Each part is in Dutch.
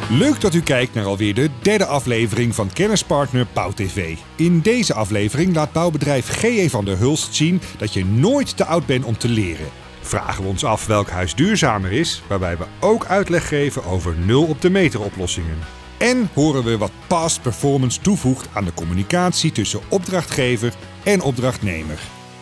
Leuk dat u kijkt naar alweer de derde aflevering van kennispartner BouwTV. In deze aflevering laat bouwbedrijf GE van der Hulst zien dat je nooit te oud bent om te leren. Vragen we ons af welk huis duurzamer is, waarbij we ook uitleg geven over 0 op de meter oplossingen. En horen we wat past performance toevoegt aan de communicatie tussen opdrachtgever en opdrachtnemer.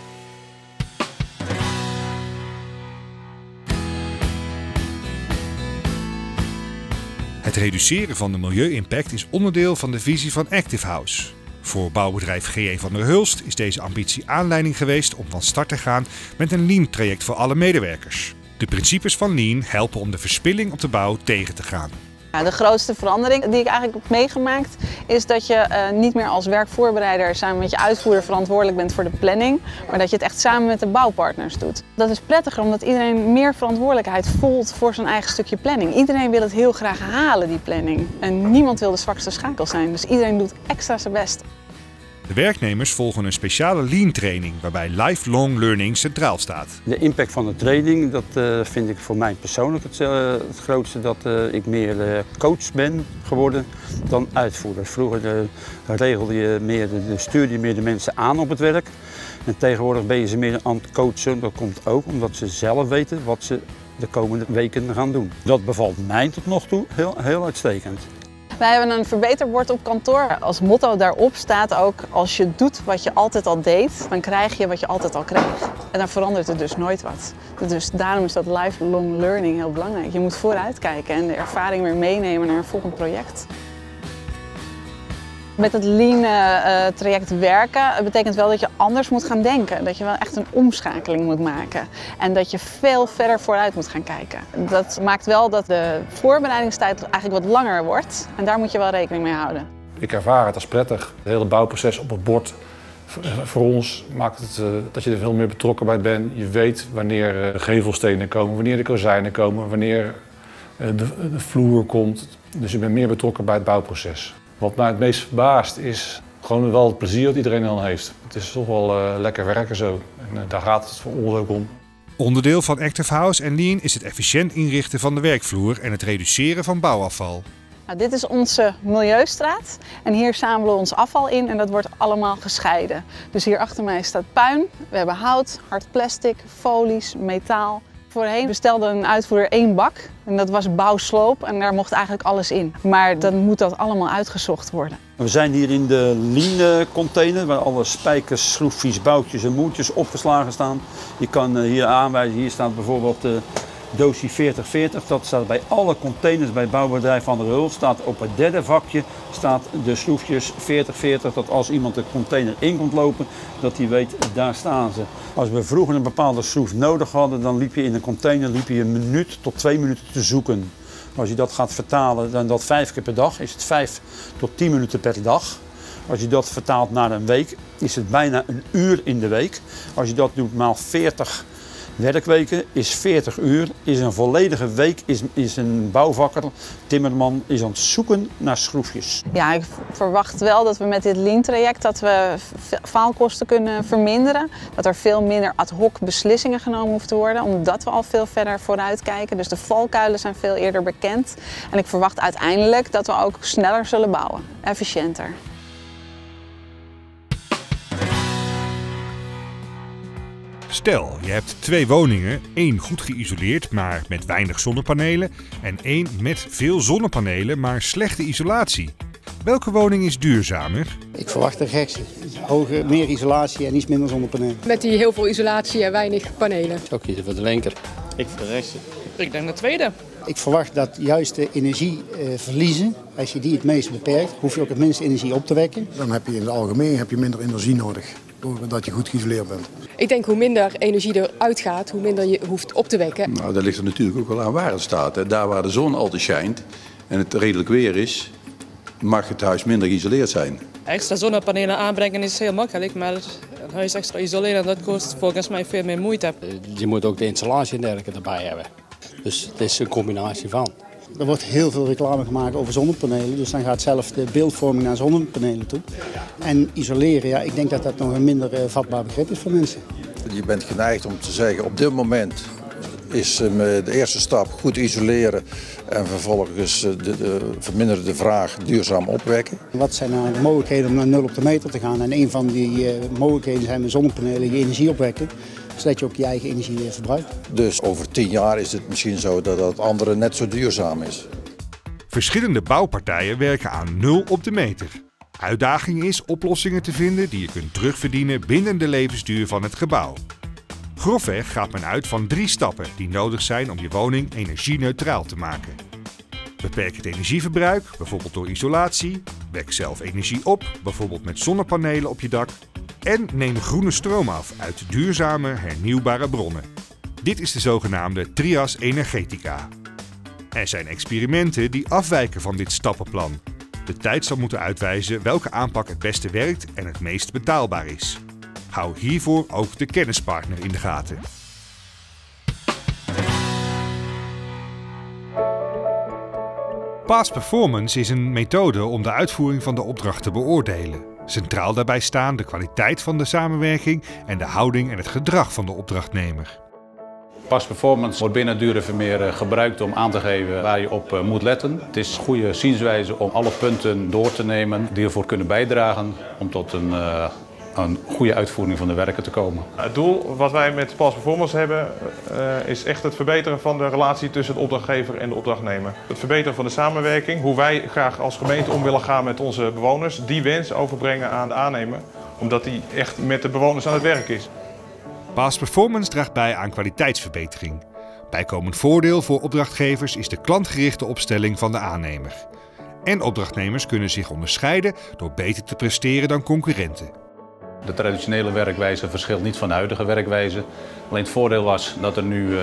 Het reduceren van de milieu-impact is onderdeel van de visie van Active House. Voor bouwbedrijf GE van der Hulst is deze ambitie aanleiding geweest om van start te gaan met een Lean-traject voor alle medewerkers. De principes van Lean helpen om de verspilling op de bouw tegen te gaan. De grootste verandering die ik eigenlijk heb meegemaakt is dat je niet meer als werkvoorbereider samen met je uitvoerder verantwoordelijk bent voor de planning, maar dat je het echt samen met de bouwpartners doet. Dat is prettiger omdat iedereen meer verantwoordelijkheid voelt voor zijn eigen stukje planning. Iedereen wil het heel graag halen, die planning. En niemand wil de zwakste schakel zijn, dus iedereen doet extra zijn best. De werknemers volgen een speciale Lean-training waarbij lifelong learning centraal staat. De impact van de training, dat vind ik voor mij persoonlijk het grootste. Dat ik meer coach ben geworden dan uitvoerder. Vroeger regelde je meer, stuurde je meer de mensen aan op het werk. En tegenwoordig ben je ze meer aan het coachen. Dat komt ook omdat ze zelf weten wat ze de komende weken gaan doen. Dat bevalt mij tot nog toe heel uitstekend. Wij hebben een verbeterbord op kantoor. Als motto daarop staat ook: als je doet wat je altijd al deed, dan krijg je wat je altijd al kreeg. En dan verandert er dus nooit wat. Dus daarom is dat lifelong learning heel belangrijk. Je moet vooruitkijken en de ervaring weer meenemen naar een volgend project. Met het Lean-traject werken betekent wel dat je anders moet gaan denken. Dat je wel echt een omschakeling moet maken. En dat je veel verder vooruit moet gaan kijken. Dat maakt wel dat de voorbereidingstijd eigenlijk wat langer wordt. En daar moet je wel rekening mee houden. Ik ervaar het als prettig. Het hele bouwproces op het bord voor ons maakt het dat je er veel meer betrokken bij bent. Je weet wanneer de gevelstenen komen, wanneer de kozijnen komen, wanneer de vloer komt. Dus je bent meer betrokken bij het bouwproces. Wat mij het meest verbaast is gewoon wel het plezier dat iedereen dan heeft. Het is toch wel lekker werken zo. En daar gaat het voor ons ook om. Onderdeel van Active House en Lean is het efficiënt inrichten van de werkvloer en het reduceren van bouwafval. Nou, dit is onze milieustraat en hier zamelen we ons afval in en dat wordt allemaal gescheiden. Dus hier achter mij staat puin, we hebben hout, hard plastic, folies, metaal. Voorheen bestelde een uitvoerder 1 bak en dat was bouwsloop en daar mocht eigenlijk alles in. Maar dan moet dat allemaal uitgezocht worden. We zijn hier in de Lean container waar alle spijkers, schroefjes, boutjes en moertjes opgeslagen staan. Je kan hier aanwijzen, hier staat bijvoorbeeld de doosje 4040. Dat staat bij alle containers bij bouwbedrijf Van der Hulst. Staat op het derde vakje staat de schroefjes 4040. Dat als iemand de container in komt lopen, dat hij weet, daar staan ze. Als we vroeger een bepaalde schroef nodig hadden, dan liep je in een container een minuut tot 2 minuten te zoeken. Als je dat gaat vertalen, dan dat 5 keer per dag, is het 5 tot 10 minuten per dag. Als je dat vertaalt naar een week, is het bijna een uur in de week. Als je dat doet maal 40 werkweken, is 40 uur. Is een volledige week, is een bouwvakker, timmerman, is aan het zoeken naar schroefjes. Ja, ik verwacht wel dat we met dit Lean-traject dat we faalkosten kunnen verminderen. Dat er veel minder ad hoc beslissingen genomen hoeven te worden, omdat we al veel verder vooruit kijken. Dus de valkuilen zijn veel eerder bekend. En ik verwacht uiteindelijk dat we ook sneller zullen bouwen, efficiënter. Stel, je hebt 2 woningen, 1 goed geïsoleerd, maar met weinig zonnepanelen en 1 met veel zonnepanelen, maar slechte isolatie. Welke woning is duurzamer? Ik verwacht de gekste. Meer isolatie en iets minder zonnepanelen. Met die heel veel isolatie en weinig panelen. Ik zou kiezen voor de linker. Ik voor de rechtse. Ik denk de tweede. Ik verwacht dat juist de energieverliezen, als je die het meest beperkt, hoef je ook het minste energie op te wekken. Dan heb je in het algemeen minder energie nodig, doordat je goed geïsoleerd bent. Ik denk hoe minder energie eruit gaat, hoe minder je hoeft op te wekken. Nou, dat ligt er natuurlijk ook wel aan waar het staat. Hè. Daar waar de zon altijd schijnt en het redelijk weer is, mag het huis minder geïsoleerd zijn. Extra zonnepanelen aanbrengen is heel makkelijk, maar het huis extra isoleren dat kost volgens mij veel meer moeite. Je moet ook de installatie en dergelijke erbij hebben. Dus het is een combinatie van. Er wordt heel veel reclame gemaakt over zonnepanelen, dus dan gaat zelf de beeldvorming naar zonnepanelen toe. En isoleren, ja, ik denk dat dat nog een minder vatbaar begrip is voor mensen. Je bent geneigd om te zeggen, op dit moment is de eerste stap goed isoleren en vervolgens verminderen de vraag duurzaam opwekken. Wat zijn nou de mogelijkheden om naar 0 op de meter te gaan? En een van die mogelijkheden zijn met zonnepanelen je energie opwekken, zodat je ook je eigen energie verbruikt. Dus over 10 jaar is het misschien zo dat het andere net zo duurzaam is. Verschillende bouwpartijen werken aan 0 op de meter. Uitdaging is oplossingen te vinden die je kunt terugverdienen binnen de levensduur van het gebouw. Grofweg gaat men uit van 3 stappen die nodig zijn om je woning energie-neutraal te maken. Beperk het energieverbruik, bijvoorbeeld door isolatie. Wek zelf energie op, bijvoorbeeld met zonnepanelen op je dak. En neem groene stroom af uit duurzame, hernieuwbare bronnen. Dit is de zogenaamde Trias Energetica. Er zijn experimenten die afwijken van dit stappenplan. De tijd zal moeten uitwijzen welke aanpak het beste werkt en het meest betaalbaar is. Hou hiervoor ook de kennispartner in de gaten. Past performance is een methode om de uitvoering van de opdracht te beoordelen. Centraal daarbij staan de kwaliteit van de samenwerking en de houding en het gedrag van de opdrachtnemer. Past performance wordt binnen Dure Vermeer gebruikt om aan te geven waar je op moet letten. Het is een goede zienswijze om alle punten door te nemen die ervoor kunnen bijdragen om tot een goede uitvoering van de werken te komen. Het doel wat wij met Past Performance hebben is echt het verbeteren van de relatie tussen de opdrachtgever en de opdrachtnemer. Het verbeteren van de samenwerking, hoe wij graag als gemeente om willen gaan met onze bewoners, die wens overbrengen aan de aannemer, omdat die echt met de bewoners aan het werk is. Past Performance draagt bij aan kwaliteitsverbetering. Bijkomend voordeel voor opdrachtgevers is de klantgerichte opstelling van de aannemer. En opdrachtnemers kunnen zich onderscheiden door beter te presteren dan concurrenten. De traditionele werkwijze verschilt niet van de huidige werkwijze. Alleen het voordeel was dat er nu,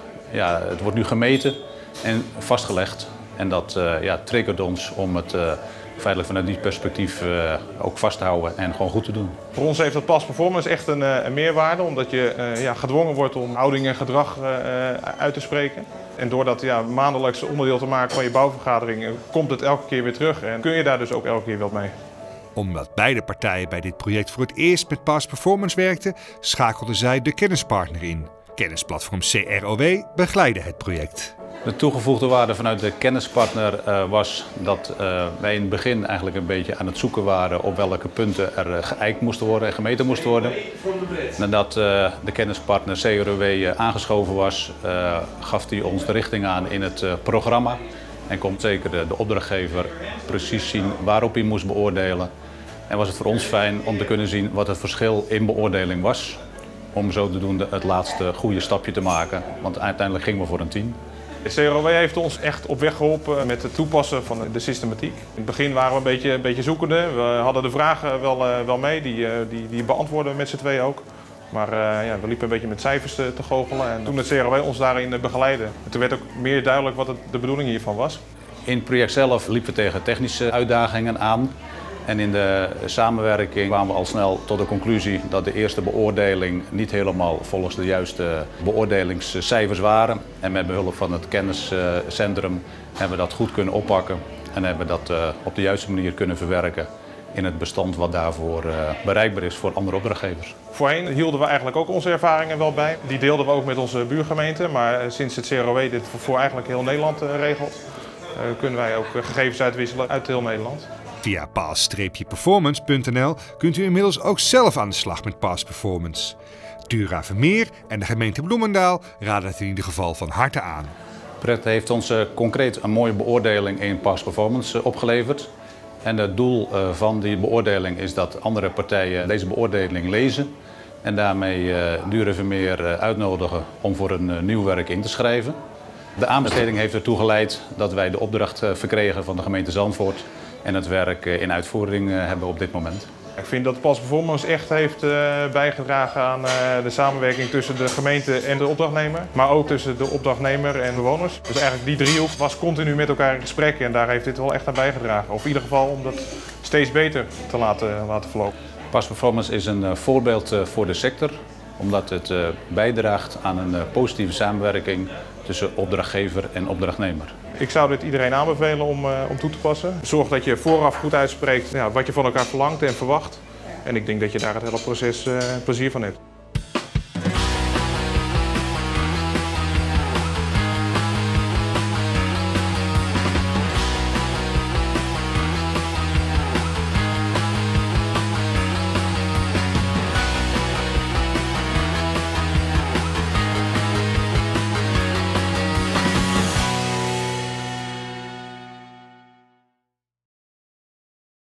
het wordt nu gemeten en vastgelegd. En dat triggert ons om het feitelijk vanuit die perspectief ook vast te houden en gewoon goed te doen. Voor ons heeft dat Past Performance echt een meerwaarde, omdat je gedwongen wordt om houding en gedrag uit te spreken. En door dat maandelijks onderdeel te maken van je bouwvergadering komt het elke keer weer terug en kun je daar dus ook elke keer wat mee. Omdat beide partijen bij dit project voor het eerst met Past Performance werkten, schakelden zij de kennispartner in. Kennisplatform CROW begeleidde het project. De toegevoegde waarde vanuit de kennispartner was dat wij in het begin eigenlijk een beetje aan het zoeken waren op welke punten er geëikt moesten worden en gemeten moesten worden. Nadat de kennispartner CROW aangeschoven was, gaf hij ons de richting aan in het programma. En kon zeker de opdrachtgever precies zien waarop hij moest beoordelen. En was het voor ons fijn om te kunnen zien wat het verschil in beoordeling was. Om zodoende het laatste goede stapje te maken, want uiteindelijk gingen we voor een 10. De CROW heeft ons echt op weg geholpen met het toepassen van de systematiek. In het begin waren we een beetje zoekende. We hadden de vragen wel mee, die beantwoorden we met z'n tweeën ook. Maar we liepen een beetje met cijfers te goochelen en toen de CROW ons daarin begeleidde. En toen werd ook meer duidelijk wat de bedoeling hiervan was. In het project zelf liepen we tegen technische uitdagingen aan. En in de samenwerking kwamen we al snel tot de conclusie dat de eerste beoordeling niet helemaal volgens de juiste beoordelingscijfers waren. En met behulp van het kenniscentrum hebben we dat goed kunnen oppakken en hebben we dat op de juiste manier kunnen verwerken in het bestand wat daarvoor bereikbaar is voor andere opdrachtgevers. Voorheen hielden we eigenlijk ook onze ervaringen wel bij. Die deelden we ook met onze buurgemeente, maar sinds het CROW dit voor eigenlijk heel Nederland regelt, kunnen wij ook gegevens uitwisselen uit heel Nederland. Via past-performance.nl kunt u inmiddels ook zelf aan de slag met Past Performance. Dura Vermeer en de gemeente Bloemendaal raden het in ieder geval van harte aan. Pret heeft ons concreet een mooie beoordeling in Past Performance opgeleverd. En het doel van die beoordeling is dat andere partijen deze beoordeling lezen. En daarmee Dura Vermeer uitnodigen om voor een nieuw werk in te schrijven. De aanbesteding heeft ertoe geleid dat wij de opdracht verkregen van de gemeente Zandvoort. En het werk in uitvoering hebben op dit moment. Ik vind dat Past Performance echt heeft bijgedragen aan de samenwerking tussen de gemeente en de opdrachtnemer. Maar ook tussen de opdrachtnemer en bewoners. Dus eigenlijk die driehoek was continu met elkaar in gesprek en daar heeft dit wel echt aan bijgedragen. Of in ieder geval om dat steeds beter te laten verlopen. Past Performance is een voorbeeld voor de sector. Omdat het bijdraagt aan een positieve samenwerking tussen opdrachtgever en opdrachtnemer. Ik zou dit iedereen aanbevelen om toe te passen. Zorg dat je vooraf goed uitspreekt wat je van elkaar verlangt en verwacht. En ik denk dat je daar het hele proces plezier van hebt.